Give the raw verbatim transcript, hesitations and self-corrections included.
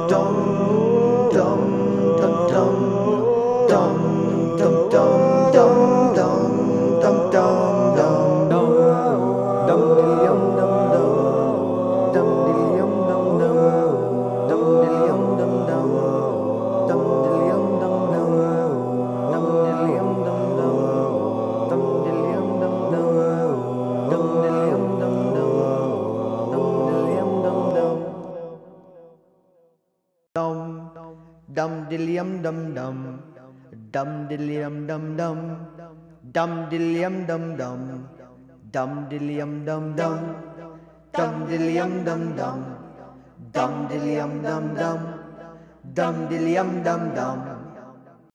Dum dillium dum dum, dum dillium dum dum, dum dillium dum dum, dum dillium dum dum, dum dillium dum dum, dum dillium dum dum, dum dillium dum dum.